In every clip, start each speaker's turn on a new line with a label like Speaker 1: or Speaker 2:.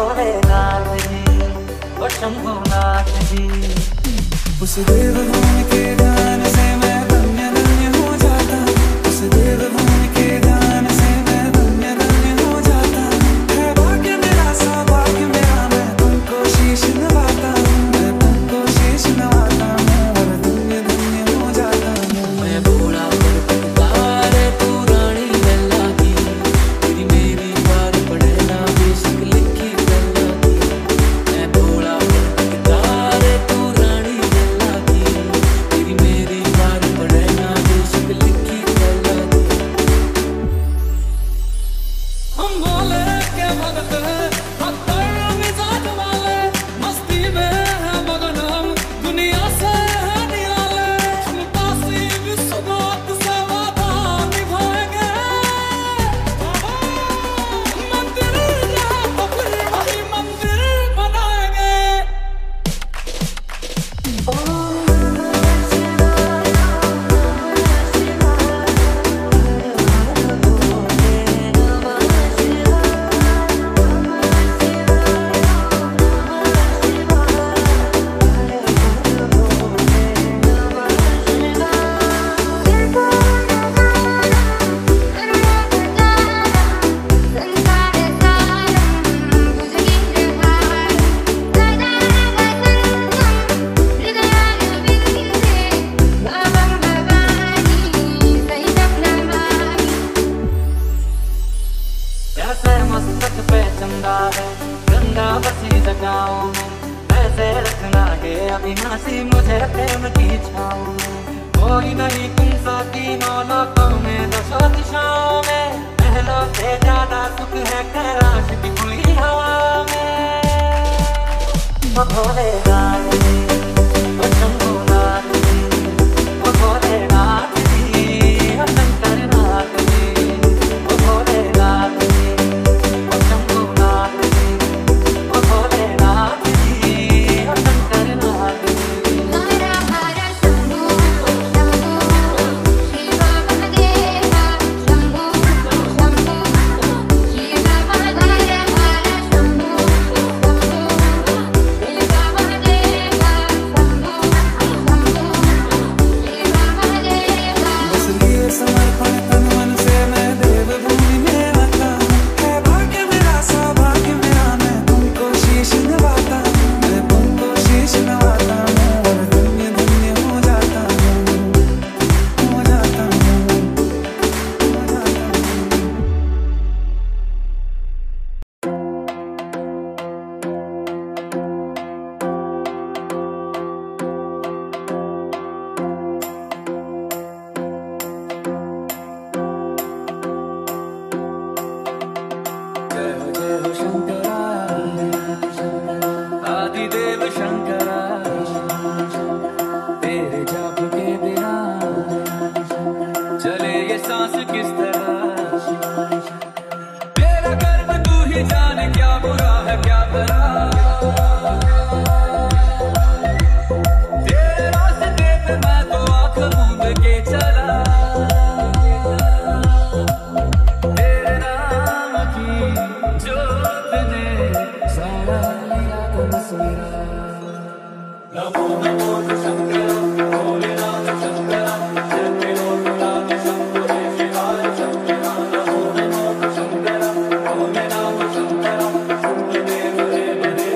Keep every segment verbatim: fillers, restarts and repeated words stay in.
Speaker 1: भोलेनाथ जी, ओ शंभुनाथ जी।
Speaker 2: उस देवभूमि के दान से मैं धन्य धन्य हो जाता, उस देवभूमि के दान से मैं धन्य धन्य हो जाता। है भाग्य मेरा सौभाग्य मेरा, मैं तुमको शीश नवाता, मैं तुमको शीश नवाता हूँ और धन्य धन्य हो जाता हूँ।
Speaker 1: मैं भोला परपतदार तू रानी लैला की, तेरी मेरी बार पड़े ना बेशक लिखी लैला की। मैं भोला परपतदार तू रानी लैला की, तेरी मेरी बार पड़े ना बेशक लिखी लैला की।
Speaker 2: हम भोले के भगत हैं, भक्तर मिजाज वाले, मस्ती में है मगन हम, दुनिया से है निराले। हम काशी विश्वनाथ से वादा निभाएंगे, मंदिर जहाँ पकड़े वही मंदिर बनाएंगे।
Speaker 1: जैसे मस्तक पे चंदा है गंगा बसी जगाओं में, वैसे रखना है अविनाशी मुझे प्रेम की छाँव में। कोई नहीं तुम सा तीनों लोकों में दसों दिशाओं में, महलों से ज्यादा सुख है कैलाश की खुली हवा में। ओ भोलेनाथ जी, ओ शंभुनाथ जी, ओ भोलेनाथ जी, ओ शंकरनाथ जी, ओ भोलेनाथ जी, ओ शंभुनाथ जी, ओ भोलेनाथ जी, ओ शंकरनाथ जी।
Speaker 3: हर हर शंभू शंभू शिव महादेवा, शंभू शंभू शिव महादेवा, शंभू शंभू शिव महादेवा, शंभू शंभू शिव महादेवा।
Speaker 2: बस लिए समर्पण तन मन से मैं देवभूमि में आता हूँ। है भाग्य मेरा सौभाग्य मेरा, मैं तुमको शीश नवाता, मैं तुमको शीश नवाता हूँ और धन्य धन्य हो जाता हूँ, हो जाता हूँ, हो जाता हूँ। जय हो जय हो शंकरा, आदिदेव शंकरा, तेरे जाप के बिना चले ये सांस किस तरह। मेरा कर्म तू ही जाने, क्या बुरा है क्या भला, तेरे रास्ते पे मैं तो आँख मूंद के चला। तेरे नाम की जोत ने सारा लिया तमस मेरा। नमो नमो शंकर भोलेनाथ शंकर, जय त्रिलोकनाथ शंभो जय शिवाय शंकर। नमो नमो शंकर भोलेनाथ शंकर, देव देव देव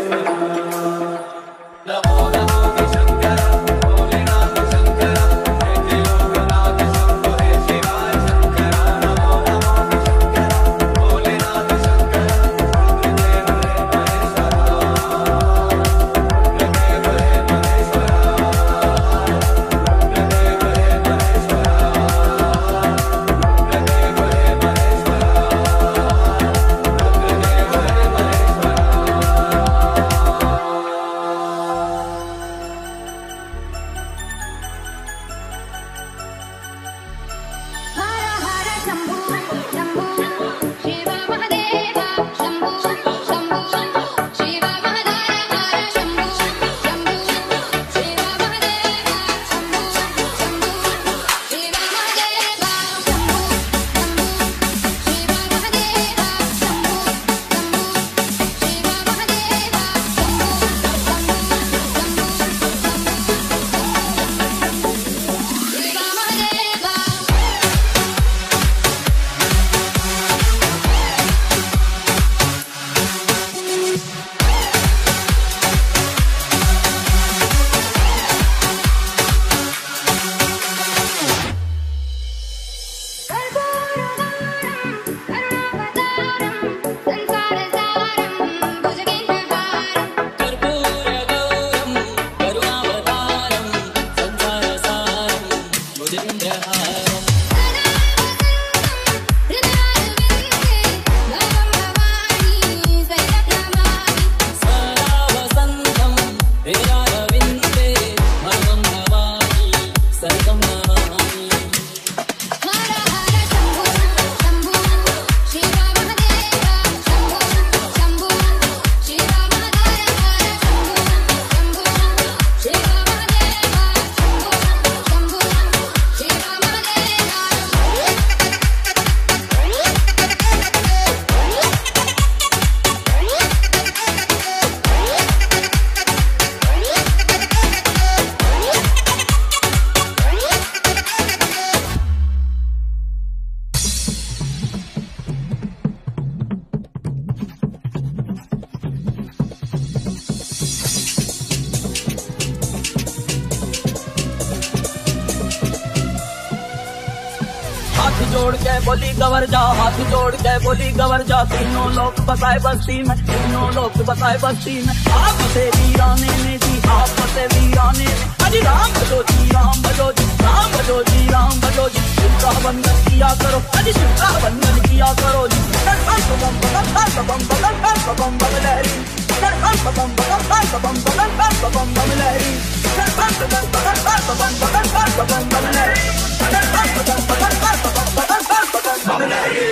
Speaker 4: जोड़ के बोली गवर जा, हाथ जोड़ के बोली गवर जा। तीनों लोग बसाए बस्ती में, तीनों लोग बसाए बस्ती में। आप से वीराने ने जी, आप से वीराने ने। अजी राम भजो जी, राम भजो जी, राम भजो जी, राम भजो जी। शिव का बंधन किया करो, अजी शिव का बंधन किया करो जी। बम बम बम बम बम बम लहरी, बम बम बम बम बम बम बम लहरी, बम बम बम बम बम बम लहरी, बम बम बम बम लहरी।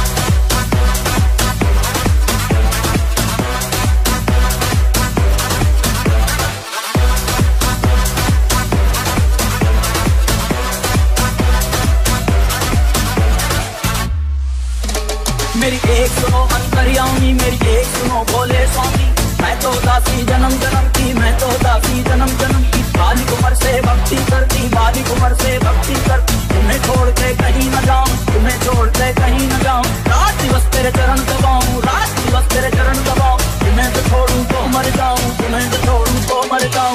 Speaker 4: मेरी एक सुनो अंतर्यामी, मेरी एक सुनो भोले स्वामी। मैं तो दासी जन्म जन्म की, मैं तो दासी जन्म जन्म की। बालिक उम्र से भक्ति करती, बालिक उम्र से भक्ति करती। तुम्हें छोड़ के कहीं न जाऊं, तुम्हें छोड़ के कहीं न जाऊं। रात दिवस तेरे चरण दबाऊं, रात दिवस तेरे चरण दबाऊं। तुम्हें तो छोड़ूं तो मर जाऊं, तुम्हें तो छोड़ूं तो मर जाऊं।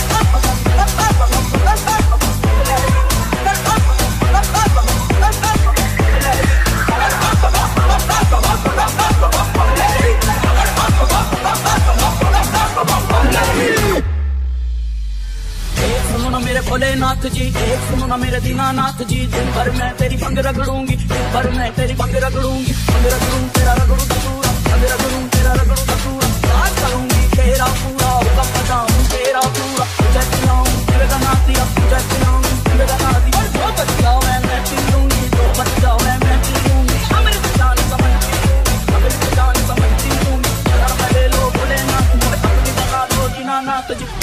Speaker 4: मेरे भोलेनाथ जी, एक सुनो ना मेरे दीनानाथ जी। दिन भर मैं तेरी भंग रगड़ूंगी, दिन भर मैं तेरी भंग रगड़ूंगी। भंग रगड़ूं तेरा रगड़ू धतूरा, भंग रगड़ूं तेरा रगड़ू धतूरा। राज करूंगी तेरा पूरा, हुक्म बजाऊं तेरा पूरा। तुझे पिलाऊं तेरे गाना दिया, तुझे पिलाऊं तेरे गाना दिया। दो बच्चा मैं मैं पी लूंगी, दो बच्चा मैं मैं पी लूंगी। अमृत जान समझ पी लूंगी, अमृत जान समझ पी लूंगी। जरा मैं ले लो भोलेनाथ, मुझे अपनी बना दो दीनानाथ जी।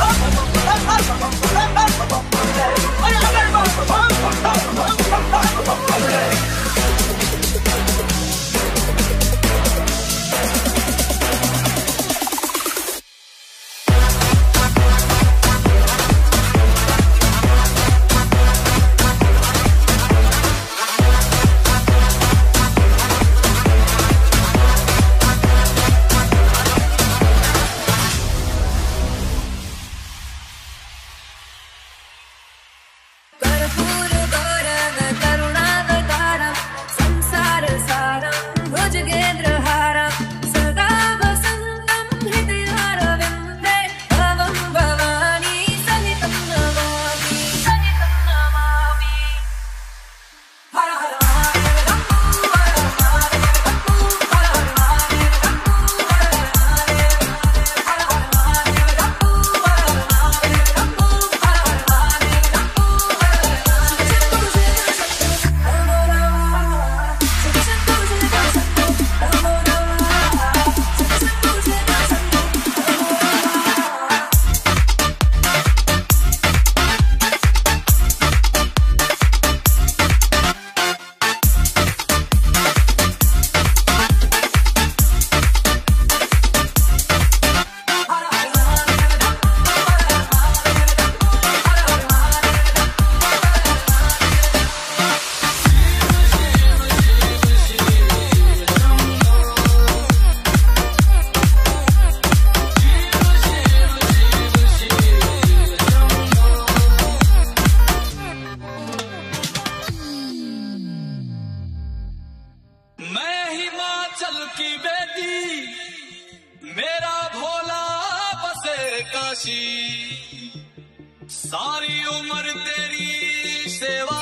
Speaker 5: सारी उम्र तेरी सेवा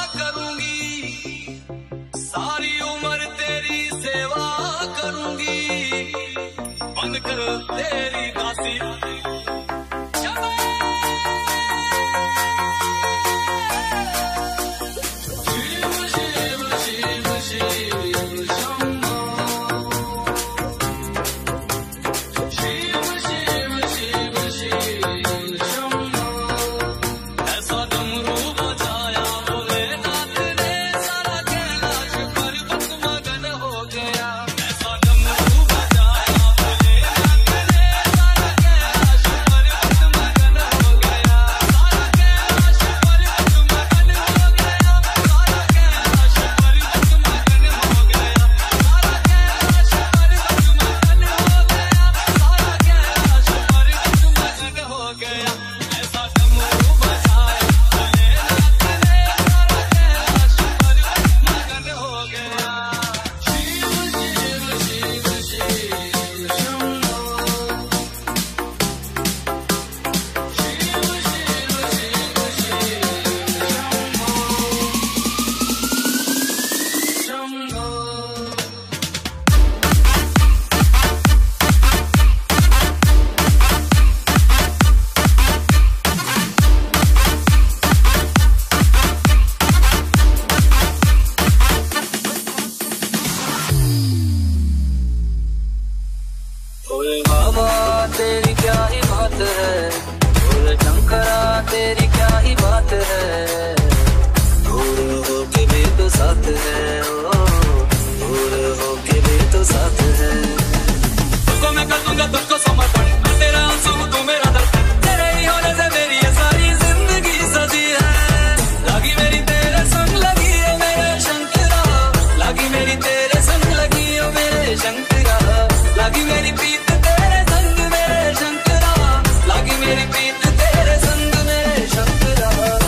Speaker 5: करूंगी, सारी उम्र तेरी सेवा करूंगी, बनकर तेरी दासी।
Speaker 6: Yeah.
Speaker 1: ओए बाबा तेरी क्या ही बात है, ओए शंकरा तेरी क्या ही बात है, दूर होके भी तो साथ है, ओ दूर होके भी तो साथ है। तुझको मैं कर दूंगा तुझको समर्पण, मैं तेरा आंसू हूँ तू मेरा दर्पण, तेरे ही होने से मेरी ये सारी जिंदगी सजी है। लगी मेरी तेरे संग लगी है मेरे शंकरा, लगी मेरी तेरे संग लगी है मेरे शंकरा, लगी मेरी प्रीत तेरे संग मेरे शंकरा, लगी मेरी प्रीत तेरे संग मेरे शंकरा।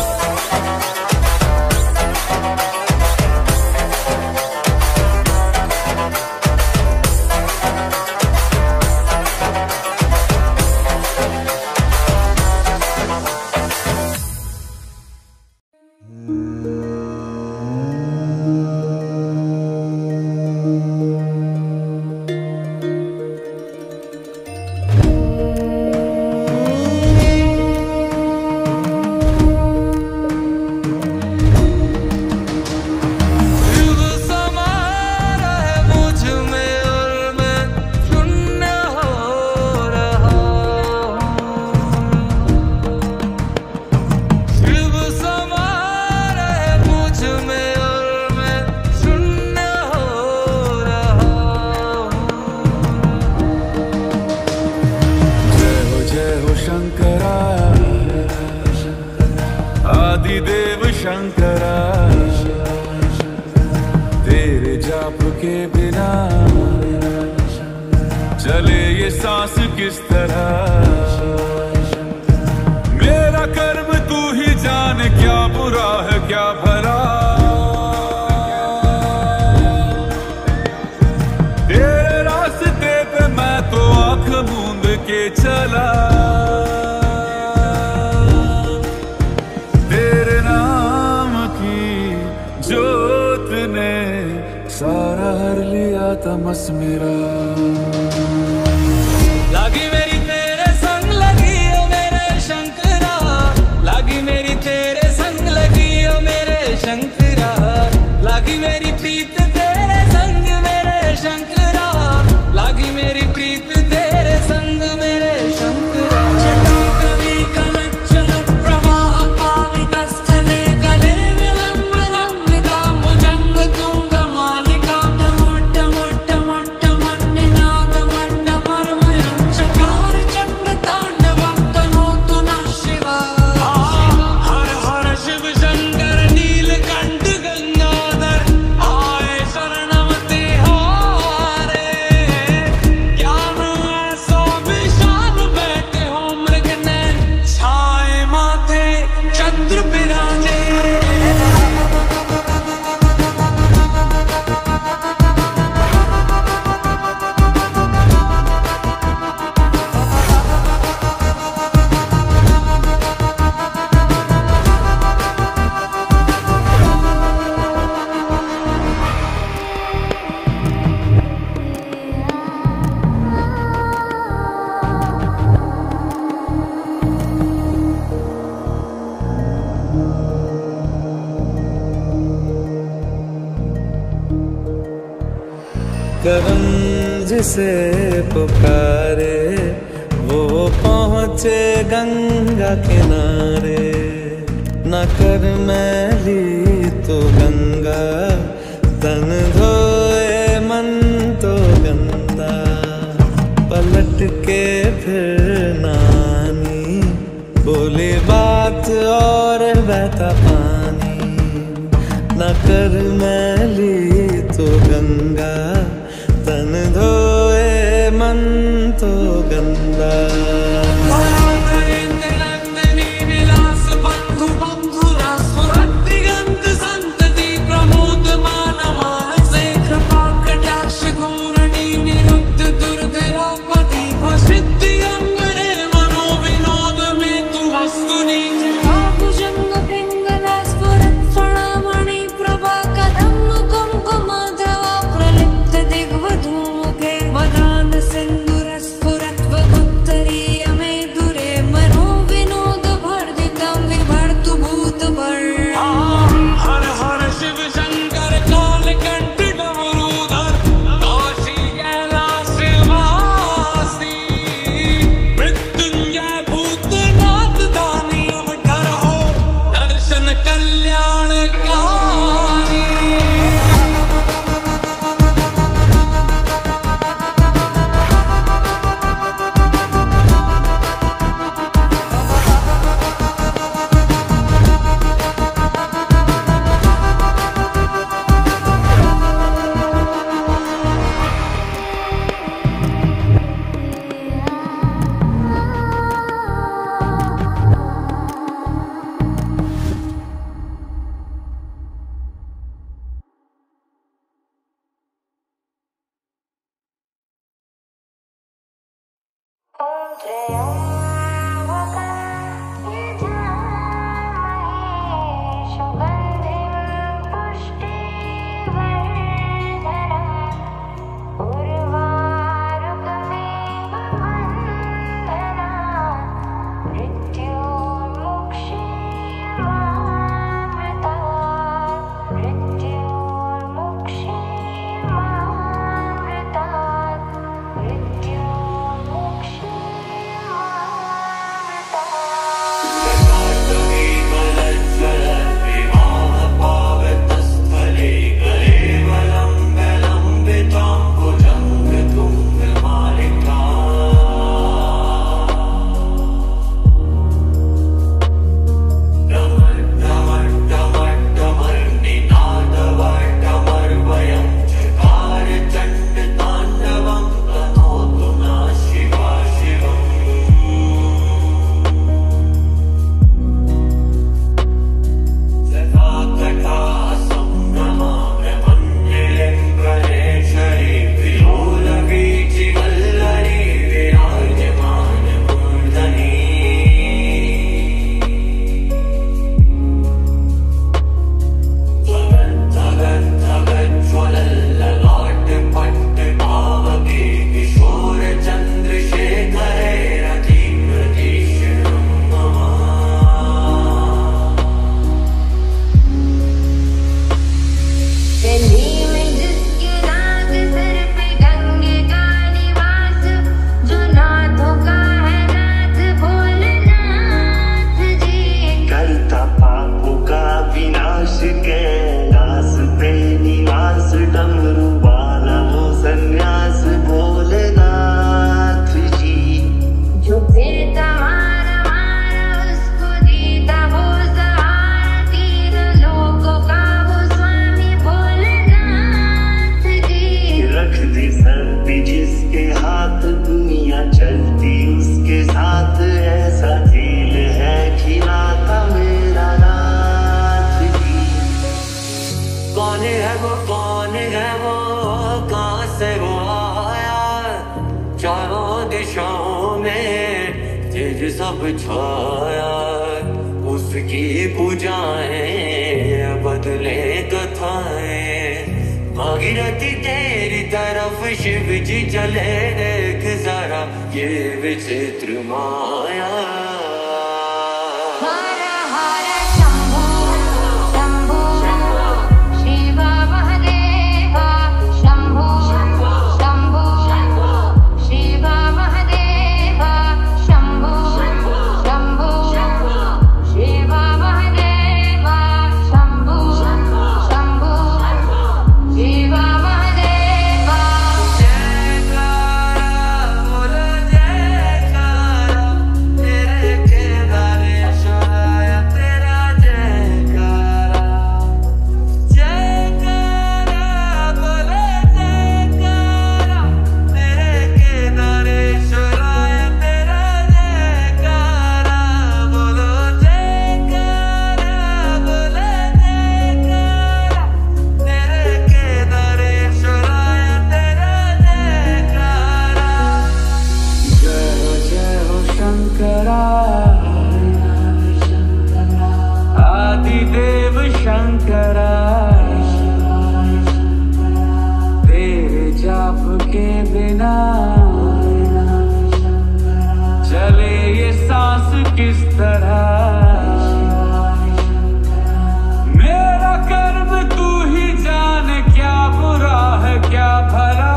Speaker 2: आदिदेव शंकरा, तेरे जाप के बिना चले ये सांस किस तरह, मेरा कर्म तू ही जाने क्या बुरा है क्या भला, तेरे रास्ते पे मैं तो आंख मूंद के चला, सारा हर लिया तमस मेरा।
Speaker 1: लगी मेरी तेरे संग लगी ओ मेरे शंकरा, लगी मेरी तेरे संग लगी ओ मेरे शंकरा, लगी मेरी प्रीत तेरे संग मेरे शंकरा, लगी मेरी प्रीत तेरे संग मेरे शंकरा। कवि कलचल प्रवाह पावितस्थले कले विलंबनम विदाम जंग तुंग मालिका टमोट मोट मोट मन्निनाद मंड मर्मयं चकार चंड तांडवं तनोतु नः शिवा। हर हर शिव शंकर नीलकंठ गंगाधर आए शरणम तिहारे, ज्ञान ऐसा विशाल बैठे हो मृग नैन छाए माथे चंद्र बिराजे।
Speaker 2: करम जिसे पुकारे वो पहुँचे गंगा किनारे, न कर मैली तो गंगा तन धोए मन तो गंदा, पलट के फिर नानी बोली बात और बहता पानी, न कर मैली तो गंगा तन धोए मन तो गंदा। विलास बंधु बंधु दिगंत संतति प्रमोद मानवा से कृपा कटाक्ष घूरणी निरुद्ध दुर्धरापति सिद्धि अंगने मनो विनोद में तू वस्तु नीच भुजंग पिंगला स्फुरत फणामणि प्रभा कदम कुंकुमाधवा प्रलिप्त दिग्वधूमुखे वदान सिंदूर स्फुरत वगुत्तरीय में
Speaker 6: सब छाया उसकी पूजाएं बदले कथाएं भागीरथी तेरी तरफ शिव जी चले देख जरा ये विचित्र माया
Speaker 2: आदिदेव शंकरा तेरे जाप के बिना चले ये सांस किस तरह मेरा कर्म तू ही जाने क्या बुरा है क्या भला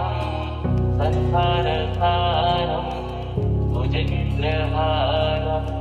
Speaker 6: संसारसारं भुजगेन्द्रहारम्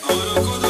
Speaker 2: औरों को